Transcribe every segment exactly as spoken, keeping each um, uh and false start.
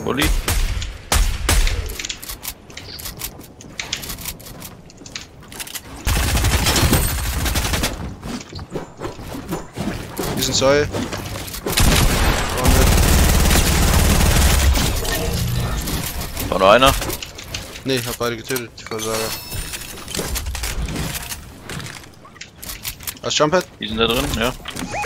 Uli. Diesen Seil. War nur einer? Ne, ich hab beide getötet, die Versager. Hast du Jumppad? Die sind da drin, ja.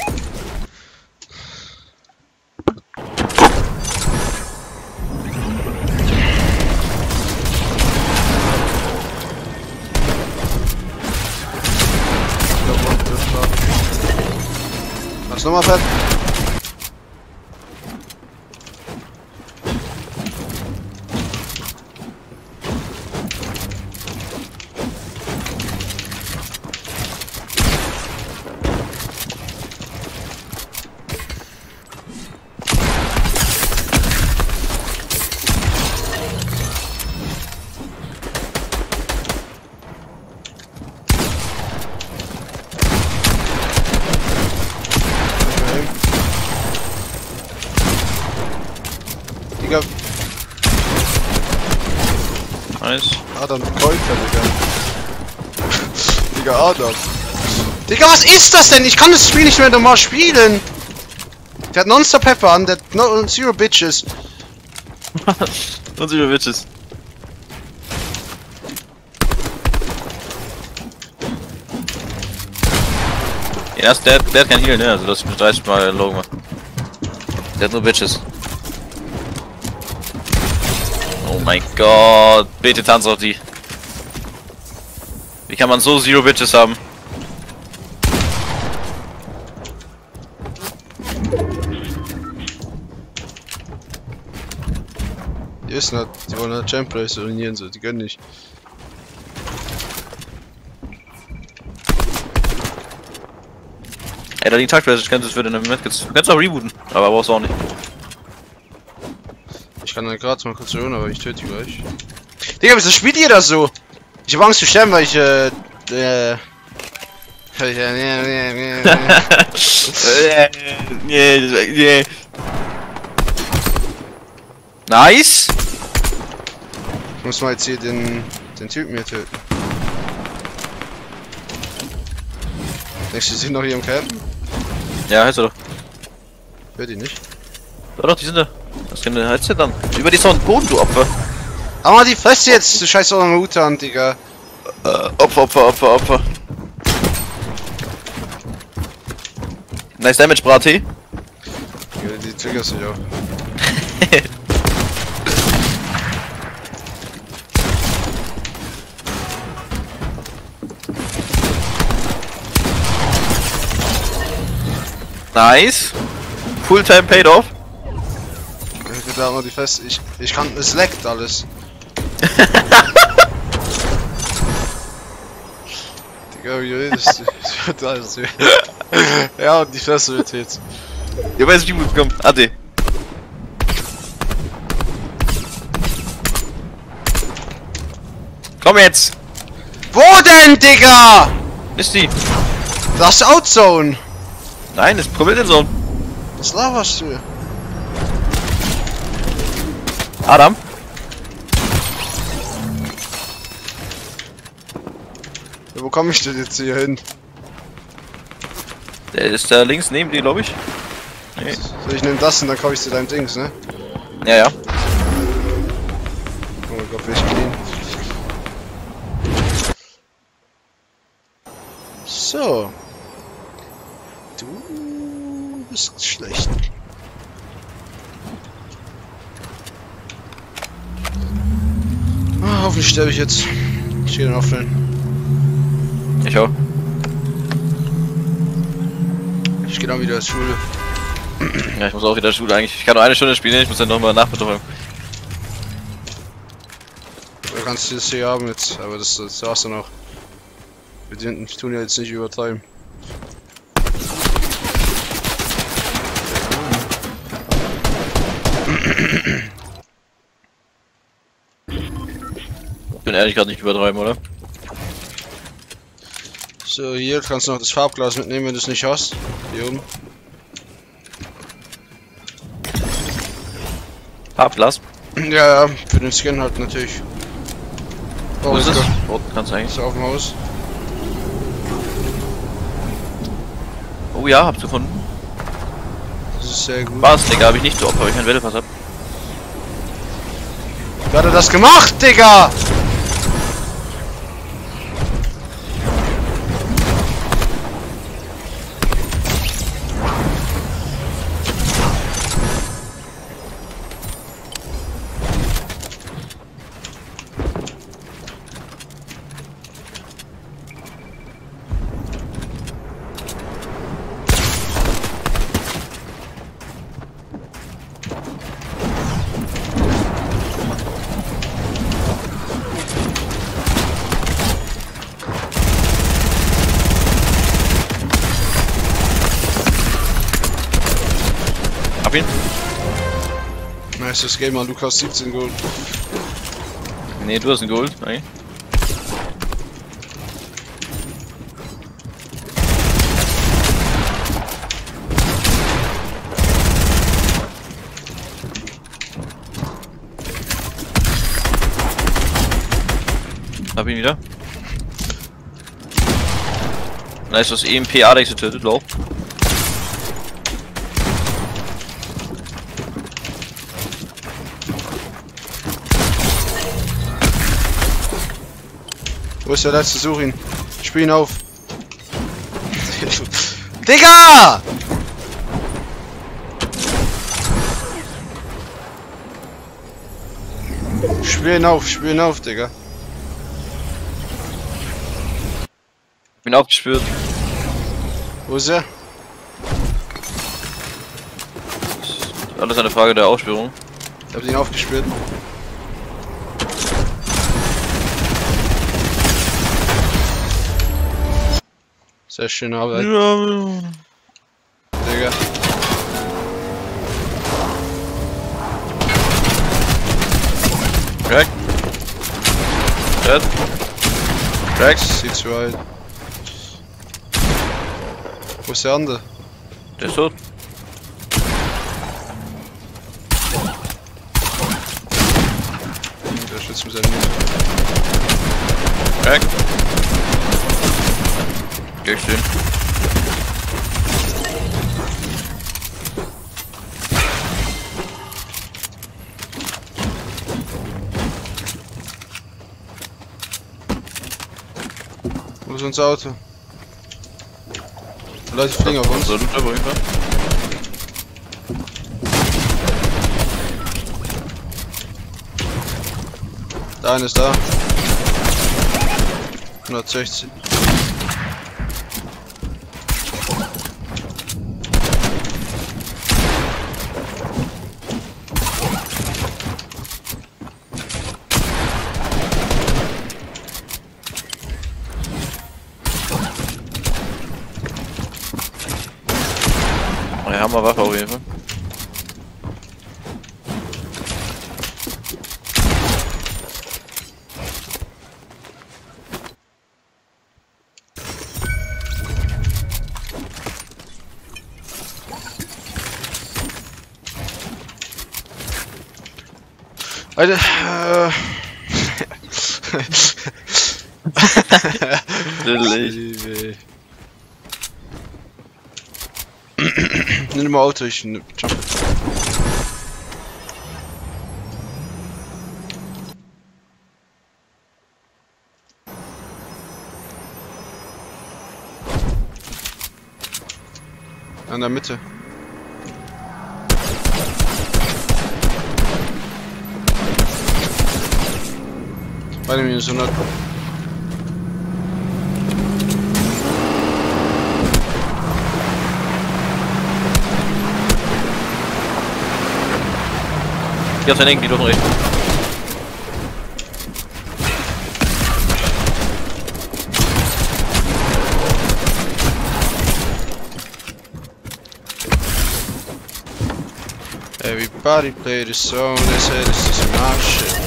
Hast du nochmal Pad? Digga, Nice. Adam, die Käufer, Digga. Digga, Adam. Digga, was ist das denn? Ich kann das Spiel nicht mehr normal spielen. Der hat Nonstop Pepper an, der hat no, Zero Bitches. Und über Witches. Ja, das, der, der hat kein Heal, ne? Also das ist dreißig Mal Low gemacht. Der hat nur Bitches. Oh mein Gott, bitte tanz auf die. Wie kann man so Zero Bitches haben? Die wissen halt, die wollen halt Champlays ruinieren, so, die können nicht. Ey, da die Taktwerte, ich könnte es für den Medkits. Du kannst auch rebooten, aber brauchst du auch nicht. Ich kann dann gerade mal kurz hören, aber ich töte die gleich. Digga, wieso spielt ihr das so? Ich hab Angst zu sterben, weil ich, äh, äh... Nice! Ich muss mal jetzt hier den, den Typen hier töten. Denkst du, die sind noch hier im Camp? Ja, heißt er doch. Hör die nicht. Doch, doch, die sind da. Was kann der heißt der dann? Über die Sound Boden, du Opfer. Hau mal die Fresse jetzt, du scheiß Orang-Utan, Digga. Äh, Opfer, Opfer, Opfer, Opfer. Nice Damage, Brati. Ja, die triggerst dich auch. Nice. Fulltime paid off. Ich da mal die Fresse. Ich, ich kann. Es leckt alles. Digga, wie redest du? Alles ja, und die Fresse wird jetzt. Ja, weiß ich, wie gut kommt. Ade. Komm jetzt! Wo denn, Digga? Ist die? Das ist Outzone. Nein, ist Provinzone. Was laberst du? Adam? Ja, wo komme ich denn jetzt hier hin? Der ist da links neben dir, glaube ich. Nee. So, ich nehme das und dann komme ich zu deinem Dings, ne? Ja, ja. Oh mein Gott, will ich clean. So. Du bist schlecht. Ah, hoffentlich sterbe ich jetzt. Ich gehe dann aufhören. Ich auch. Ich gehe dann wieder zur Schule. Ja, ich muss auch wieder Schule eigentlich. Ich kann nur eine Stunde spielen, ich muss dann nochmal nachbetreuung. Du kannst das hier haben jetzt, aber das, das war's dann auch. Wir tun ja jetzt nicht übertreiben. Ich bin ehrlich gerade nicht übertreiben, oder? So, hier kannst du noch das Farbglas mitnehmen, wenn du es nicht hast. Hier oben. Farbglas? Ja, ja, für den Skin halt natürlich. Oh, Wo ist es? Gott. Oh, kannst du eigentlich. Ist er auf dem Haus? Oh ja, hab's gefunden. Das ist sehr gut. Was, Digga, hab ich nicht so oft, weil ich keinen Wellepass hab. Wie hat er das gemacht, Digga? Hab ihn? Nice, das Gamer, Lukas siebzehn Gold. Nee, du hast einen Gold. Nein. Hab ihn wieder. Nice, das E M P Alex getötet, low. Wo ist der letzte? Such ihn. Spiel ihn auf. Digga! Spiel ihn auf, spiel ihn auf, Digga. Bin aufgespürt. Wo ist er? Alles eine Frage der Ausspürung. Ich hab ihn aufgespielt. Sehr schöne Arbeit, Ja. Digga. Crack. Dead. Crack. Sieht's right. Wo ist der andere? Der ist tot. Der schützt mit seinem Mund. Crack. Geh stehen. Wo ist unser Auto? Leute fliegen auf uns. So, du da wohin fahren? Der eine ist da. hundertsechzig. Ja, haben wir Waffe auf jeden Fall. Alter, äh. Natürlich. Nimm mal Auto, ich ne, jump. An der Mitte. Bei minus hundert. Geh auf deinen Enkel, die dürfen recht. Everybody play the song, they say this is my shit.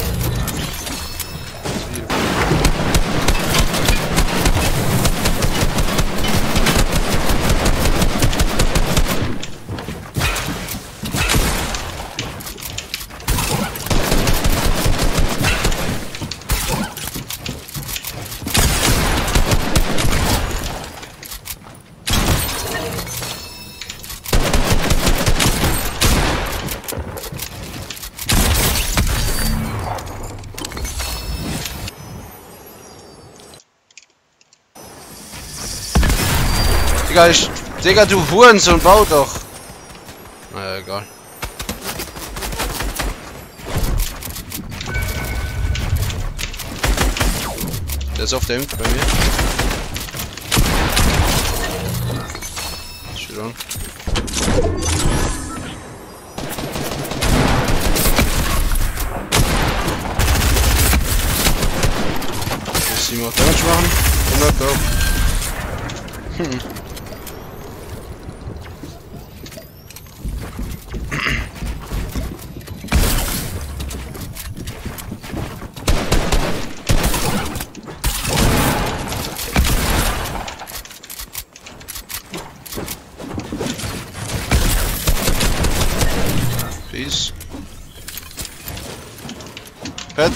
Digga, ich... Digga, du Hurensohn, bau doch! Naja, egal. Der ist auf der Hemd bei mir. Shit on. Ich muss ihm auch Damage machen. hundert auch. Hm. Peace. Fett.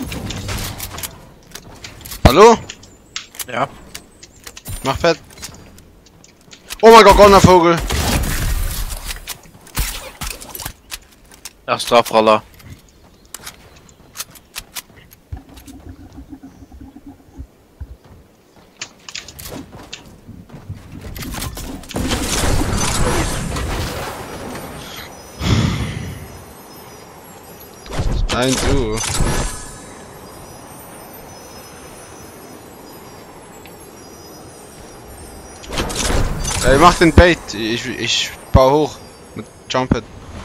Hallo? Ja. Mach fett. Oh mein Gott, Donnervogel. Ach, Strafroller. Nein, du. Ey, mach den Bait. Ich, ich baue hoch. Mit Jump-Pad.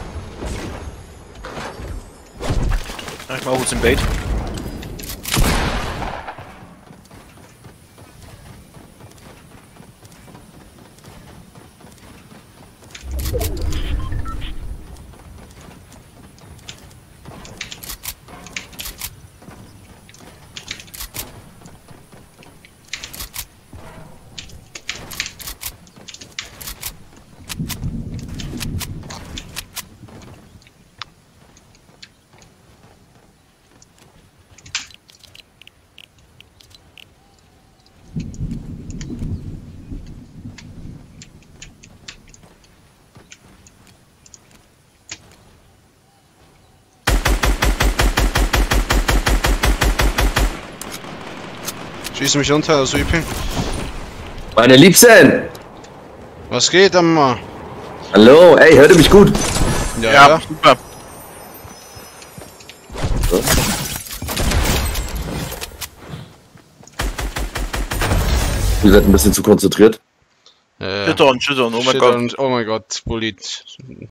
Ich mach kurz den Bait. Schieß mich unter, also I P. Meine Liebsten! Was geht, Amma? Hallo, ey, hört ihr mich gut? Ja, Ja, ja. super. So. Ihr seid ein bisschen zu konzentriert. Äh, Schüttern, schüttern, oh mein shit Gott. und- oh mein Gott, Bullied.